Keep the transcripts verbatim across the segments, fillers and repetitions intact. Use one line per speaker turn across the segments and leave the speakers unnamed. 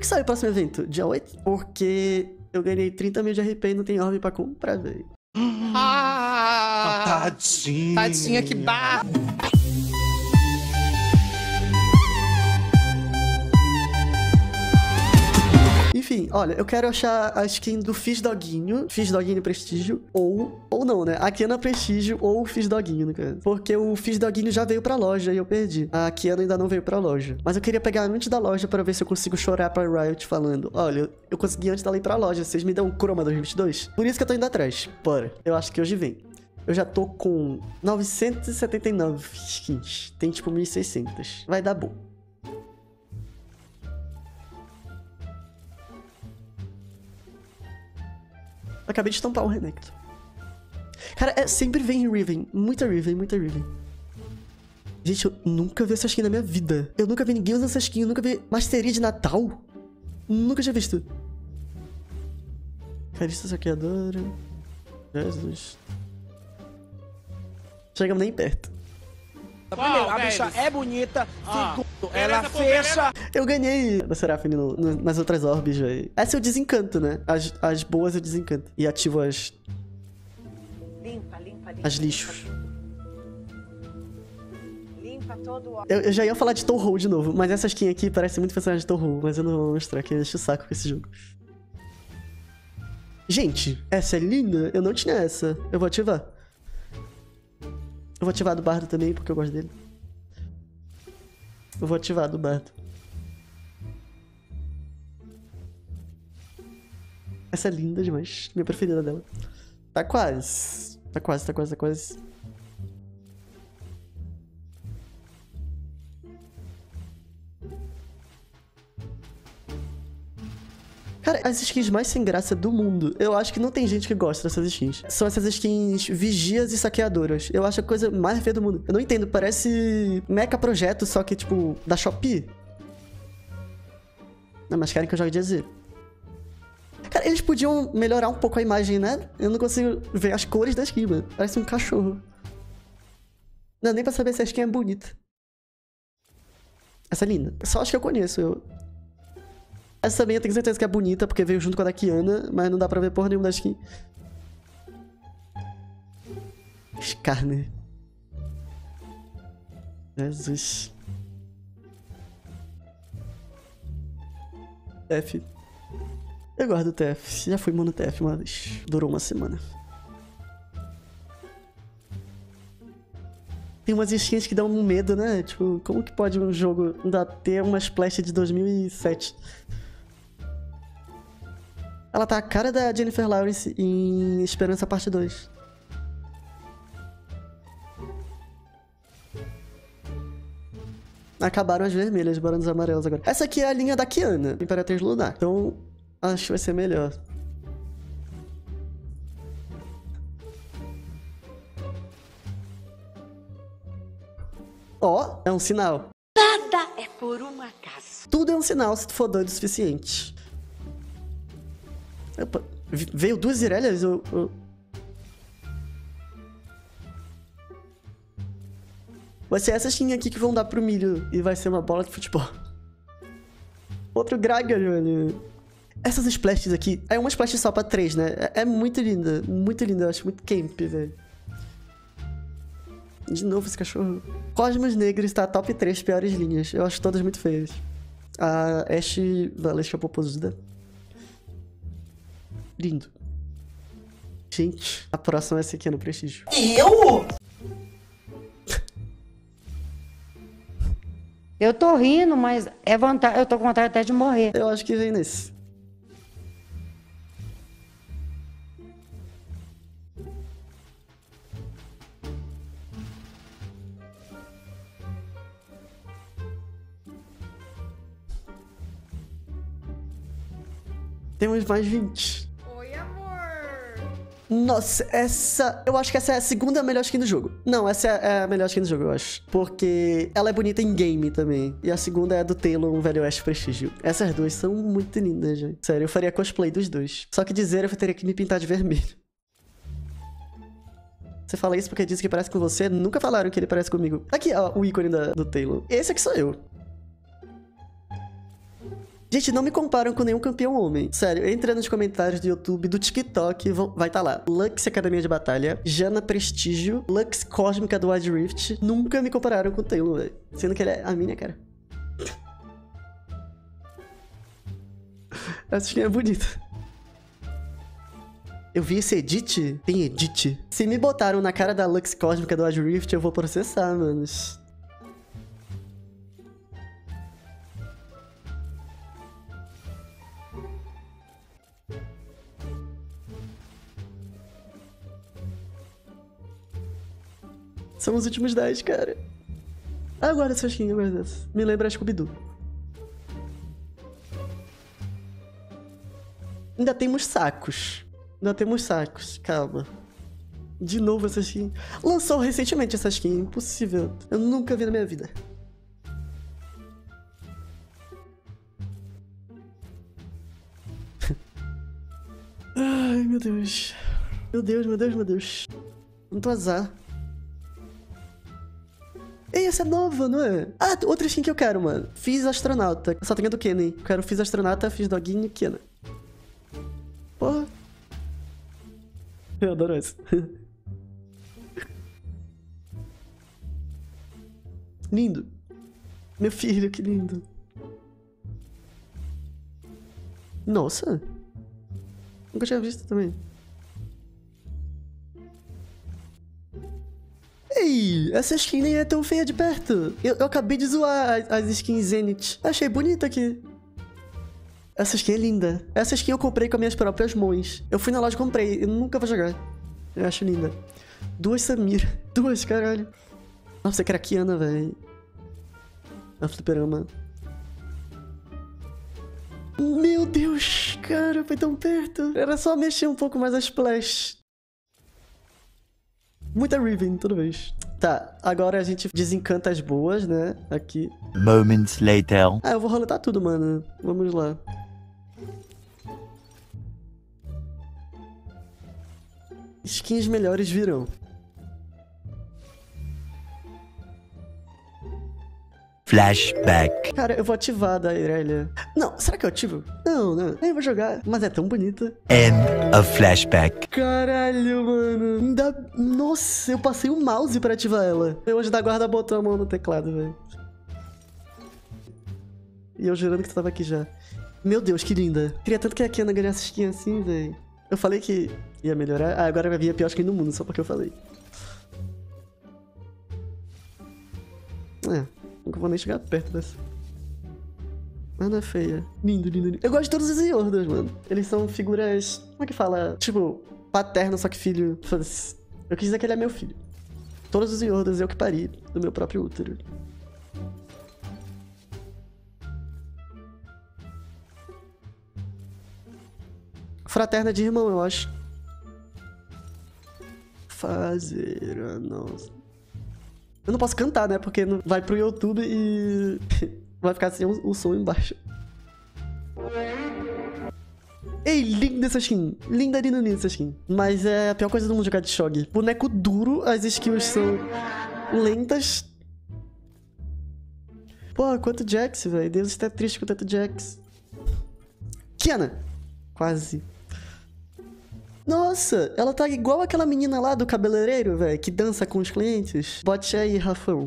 que sai o próximo evento? Dia oito? Porque eu ganhei trinta mil de R P e não tem orbe pra comprar, velho.
Ah,
Tadinha.
tadinha, que barra.
Enfim, olha, eu quero achar a skin do Fiz Doguinho, Fiz Doguinho Prestígio, ou, ou não, né? A Kiana Prestígio ou o Fiz Doguinho, no caso. Porque o Fiz Doguinho já veio pra loja e eu perdi. A Kiana ainda não veio pra loja. Mas eu queria pegar antes da loja pra ver se eu consigo chorar pra Riot falando, olha, eu consegui antes dela ir pra loja, vocês me dão um Chroma dois mil e vinte e dois? Por isso que eu tô indo atrás. Bora. Eu acho que hoje vem. Eu já tô com novecentos e setenta e nove skins. Tem tipo mil e seiscentos. Vai dar bom. Acabei de estampar um Renekton. Cara, é, sempre vem Riven. Muita Riven, muita Riven. Gente, eu nunca vi essa skin na minha vida. Eu nunca vi ninguém usando essa skin. Eu nunca vi Masteria de Natal. Nunca tinha visto. Carista Saqueadora. Jesus. Chegamos nem perto.
Primeiro, a bicha é bonita. Segundo, ela fecha.
Eu ganhei da Seraphine no, no, nas outras orbes, velho. Essa eu desencanto, né? As, as boas eu desencanto. E ativo as...
Limpa, limpa, limpa.
As lixos.
Limpa todo o...
Eu, eu já ia falar de Touhou de novo, mas essa skin aqui parece muito personagem de Touhou, mas eu não vou mostrar, que eu encho o saco com esse jogo. Gente, essa é linda? Eu não tinha essa. Eu vou ativar. Eu vou ativar do Bardo também, porque eu gosto dele. Eu vou ativar do Bardo. Essa é linda demais. Minha preferida dela. Tá quase. Tá quase, tá quase, tá quase. Cara, as skins mais sem graça do mundo. Eu acho que não tem gente que gosta dessas skins. São essas skins vigias e saqueadoras. Eu acho a coisa mais feia do mundo. Eu não entendo, parece Mecha Projeto, só que, tipo, da Shopee. Não, mas querem que eu jogue de E Z. Cara, eles podiam melhorar um pouco a imagem, né? Eu não consigo ver as cores da skin, mano. Parece um cachorro. Não, nem pra saber se a skin é bonita. Essa é linda. Só acho que eu conheço, eu... Essa também eu tenho certeza que é bonita, porque veio junto com a da Kiana, mas não dá pra ver porra nenhuma da skin. Skarner. Jesus. T F. Eu gosto do T F. Já fui mono T F uma vez. Durou uma semana. Tem umas skins que dão um medo, né? Tipo, como que pode um jogo ainda ter uma splash de dois mil e sete? Ela tá a cara da Jennifer Lawrence em Esperança Parte dois. Acabaram as vermelhas, bora nos amarelos agora. Essa aqui é a linha da Kiana, Imperatriz Lunar. Então, acho que vai ser melhor. Ó, oh, é um sinal.
Nada é por um acaso.
Tudo é um sinal se tu for doido o suficiente. Opa, veio duas Irélias? Eu, eu... Vai ser essa skin aqui que vão dar pro milho e vai ser uma bola de futebol. Outro Gragas, velho. Essas splashes aqui, é uma splash só pra três, né? É, é muito linda, muito linda. Eu acho muito camp, velho. De novo esse cachorro. Cosmos Negros tá top três piores linhas. Eu acho todas muito feias. A Ashe Valesca Popozuda. Lindo. Gente, a próxima vai ser aqui no Prestígio.
Eu?
Eu tô rindo, mas é vontade, eu tô com vontade até de morrer.
Eu acho que vem nesse. Temos mais vinte.
Oi, amor.
Nossa, essa... Eu acho que essa é a segunda melhor skin do jogo. Não, essa é a melhor skin do jogo, eu acho. Porque ela é bonita em game também. E a segunda é a do Taylor, um Velho Oeste Prestígio. Essas duas são muito lindas, gente. Sério, eu faria cosplay dos dois. Só que dizer, eu teria que me pintar de vermelho. Você fala isso porque disse que parece com você? Nunca falaram que ele parece comigo. Aqui, ó, o ícone da, do Taylor. Esse aqui sou eu. Gente, não me comparam com nenhum campeão homem. Sério, entra nos comentários do YouTube, do TikTok, vão, vai estar tá lá. Lux Academia de Batalha, Janna Prestígio, Lux Cósmica do Wild Rift. Nunca me compararam com o Taylor, velho. Sendo que ele é a minha, cara. Essa skin é bonita. Eu vi esse edit? Tem edit? Se me botaram na cara da Lux Cósmica do Wild Rift, eu vou processar, manos. São os últimos dez, cara. Ah, eu guardo essa skin, eu guardo essa. Me lembra a Scooby-Doo. Ainda temos sacos. Ainda temos sacos. Calma. De novo essa skin. Lançou recentemente essa skin. Impossível. Eu nunca vi na minha vida. Ai, meu Deus. Meu Deus, meu Deus, meu Deus. Muito azar. Ei, essa é nova, não é? Ah, outra skin que eu quero, mano. Fiz astronauta. Só tenho a do Kenny. Eu quero Fiz astronauta, Fiz doguinho e Kenna. Porra. Eu adoro essa. Lindo. Meu filho, que lindo. Nossa. Nunca tinha visto também. Ei, essa skin nem é tão feia de perto. Eu, eu acabei de zoar as, as skins Zenith. Achei bonita aqui. Essa skin é linda. Essa skin eu comprei com as minhas próprias mãos. Eu fui na loja e comprei. Eu nunca vou jogar. Eu acho linda. Duas Samira. Duas, caralho. Nossa, que era a Kiana, velho. A fliperama. Meu Deus, cara, foi tão perto. Era só mexer um pouco mais as splash. Muita Riven, toda vez. Tá, agora a gente desencanta as boas, né? Aqui.
Moments later.
Ah, eu vou roletar tudo, mano. Vamos lá. Skins melhores virão.
Flashback.
Cara, eu vou ativar da Irelia. Não, será que eu ativo? Não, não. Nem vou jogar. Mas é tão bonita.
End of flashback.
Caralho, mano. Ainda... Nossa, eu passei o mouse pra ativar ela. Eu hoje da guarda botou a mão no teclado, velho. E eu jurando que tu tava aqui já. Meu Deus, que linda. Queria tanto que a Kiana ganhasse skin assim, velho. Eu falei que ia melhorar. Ah, agora vai vir a pior skin do mundo, só porque eu falei. É. Nunca vou nem chegar perto dessa. Mas não é feia. Lindo, lindo, lindo. Eu gosto de todos os Yordas, mano. Eles são figuras... Como é que fala? Tipo, paterno, só que filho. Foda-se. Eu quis dizer que ele é meu filho. Todos os Yordas eu que pari do meu próprio útero. Fraterna de irmão, eu acho. Fazer a nossa... Eu não posso cantar, né? Porque não vai pro YouTube e vai ficar sem o, o som embaixo. Ei, linda essa skin. Linda, linda, linda essa skin. Mas é a pior coisa do mundo jogar de Shogi. Boneco duro, as skills são lentas. Pô, quanto Jax, velho. Deus está triste com tanto Jax. Kiana. Quase. Nossa, ela tá igual aquela menina lá do cabeleireiro, velho, que dança com os clientes. Bote aí, Rafão.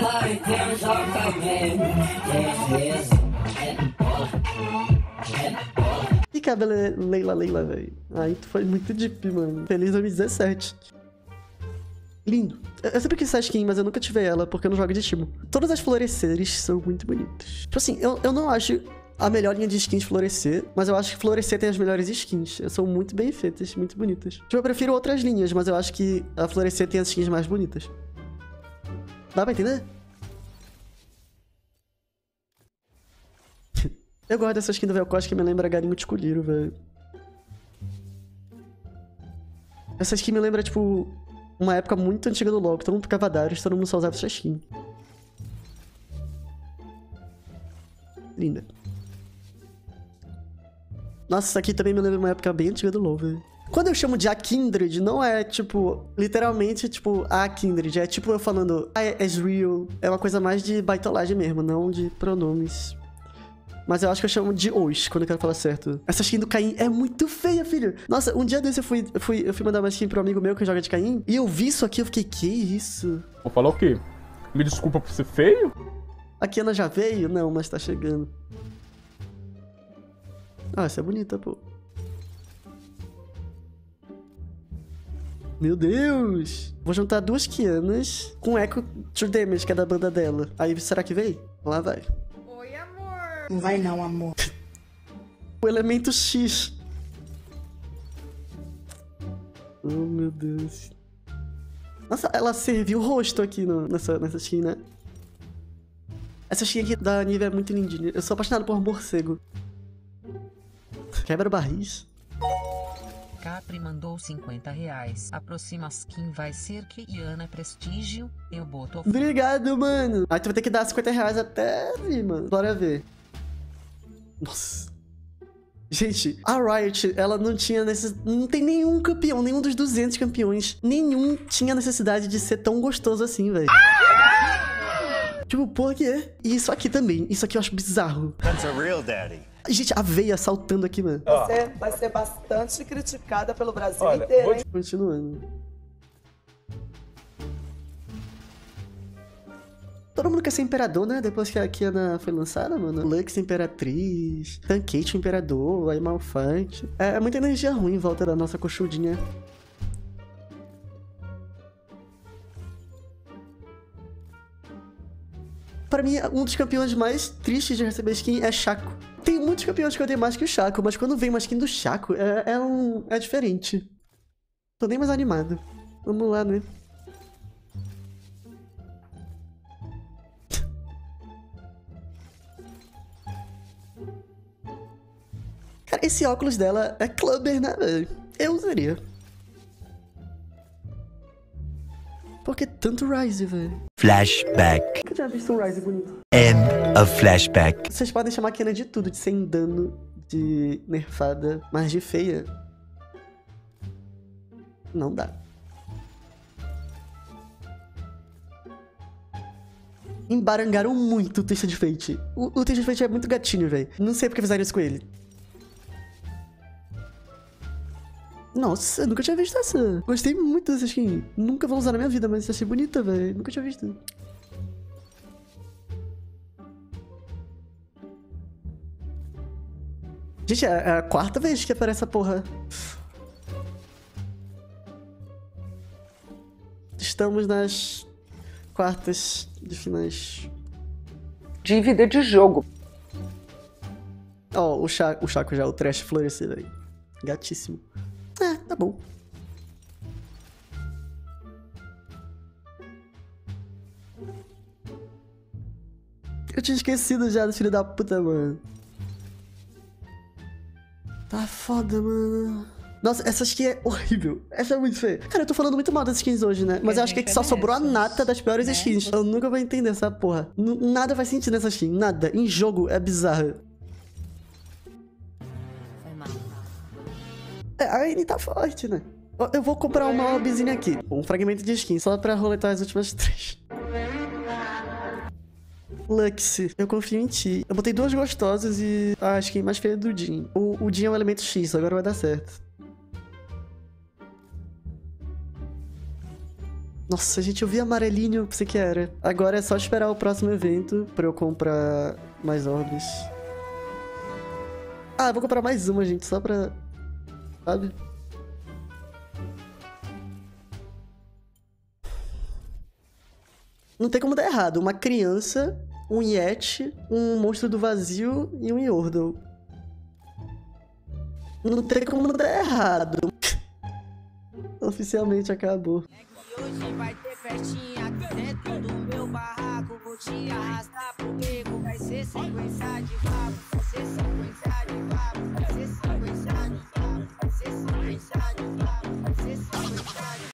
E cabelo Leila Leila, velho. Aí tu foi muito deep, mano. Feliz dois mil e dezessete. Lindo. Eu sempre quis essa skin, mas eu nunca tive ela, porque eu não jogo de estimo. Todas as floresceres são muito bonitas. Tipo assim, eu, eu não acho a melhor linha de skins Florescer, mas eu acho que Florescer tem as melhores skins. São muito bem feitas, muito bonitas. Tipo, eu prefiro outras linhas, mas eu acho que a Florescer tem as skins mais bonitas. Dá pra entender? Eu gosto dessa skin do Vel'Koz que me lembra Garinho de Colírio, velho. Essa skin me lembra, tipo, uma época muito antiga do LoL, que todo mundo ficava Darius, todo mundo só usava essa skin. Linda. Nossa, isso aqui também me lembra uma época bem antiga do LoL, velho. Quando eu chamo de a Kindred, não é, tipo, literalmente, tipo, a Kindred. É tipo eu falando, ah, é Ezreal. É uma coisa mais de baitolagem mesmo, não de pronomes. Mas eu acho que eu chamo de Os, quando eu quero falar certo. Essa skin do Caim é muito feia, filho. Nossa, um dia desse eu fui, eu fui, eu fui mandar uma skin pro amigo meu que joga de Caim. E eu vi isso aqui, eu fiquei, que isso?
Vou falar o quê? Me desculpa por ser feio?
A Kiana já veio? Não, mas tá chegando. Ah, essa é bonita, pô. Meu Deus! Vou juntar duas Kianas com Echo to Damage, que é da banda dela. Aí, será que veio? Lá vai.
Oi, amor.
Não vai não, amor.
O elemento X. Oh, meu Deus. Nossa, ela serviu o rosto aqui no, nessa, nessa skin, né? Essa skin aqui da Nivea é muito lindinha. Eu sou apaixonado por morcego. Quebra barris.
Capri mandou cinquenta reais. A próxima skin vai ser Kiana Prestígio. Eu boto...
Obrigado, mano. Aí tu vai ter que dar cinquenta reais até vir, mano. Bora ver. Nossa. Gente, a Riot, ela não tinha necess... Não tem nenhum campeão, nenhum dos duzentos campeões. Nenhum tinha necessidade de ser tão gostoso assim, velho. Tipo, por quê? E isso aqui também. Isso aqui eu acho bizarro.
That's a real daddy.
Gente, a veia saltando aqui, mano.
Você vai ser bastante criticada pelo Brasil
Olha,
inteiro,
vou
hein?
Continuando. Todo mundo quer ser imperador, né? Depois que a Kiana foi lançada, mano. Lux, imperatriz. Tankate, imperador. Aí Malfante. É, é muita energia ruim em volta da nossa coxudinha. Pra mim, um dos campeões mais tristes de receber skin é Shaco. Tem muitos campeões que eu dei mais que o Shaco, mas quando vem uma skin do Shaco, é, é um... é diferente. Tô nem mais animado. Vamos lá, né? Cara, esse óculos dela é clubber, né, velho? Eu usaria. Por que tanto Ryze, velho?
Flashback.
Eu já visto um Ryze bonito.
End of flashback.
Vocês podem chamar a Kiana de tudo, de sem dano, de nerfada, mas de feia. Não dá. Embarangaram muito o Twisted Fate. O, o Twisted Fate é muito gatinho, velho. Não sei porque fizeram isso com ele. Nossa, eu nunca tinha visto essa. Gostei muito dessa skin. Nunca vou usar na minha vida, mas achei bonita, velho. Nunca tinha visto. Gente, é a quarta vez que aparece essa porra. Estamos nas quartas de finais.
Dívida de jogo.
Ó, oh, o, Chaco, o Chaco já, o trash florescer, velho. Gatíssimo. É, tá bom. Eu tinha esquecido já do filho da puta, mano. Tá foda, mano. Nossa, essa skin é horrível. Essa é muito feia. Cara, eu tô falando muito mal das skins hoje, né? Mas eu acho que aqui só sobrou a nata das piores skins. Eu nunca vou entender essa porra. N nada faz sentido nessa skin. Nada. Em jogo é bizarro. É, a Anne tá forte, né? Eu vou comprar uma obzinha aqui. Um fragmento de skin, só pra roletar as últimas três. Lux, eu confio em ti. Eu botei duas gostosas e a skin mais feia do Jin. O, o Jin é o elemento X, agora vai dar certo. Nossa, gente, eu vi amarelinho, pensei que era. Agora é só esperar o próximo evento pra eu comprar mais orbes. Ah, eu vou comprar mais uma, gente, só pra... sabe? Não tem como dar errado. Uma criança, um Yeti, um monstro do vazio e um Yordle. Não tem como dar errado. Oficialmente acabou.
Hoje vai ter festinha dentro do meu barraco. Vou te arrastar pro beco, vai ser sequência de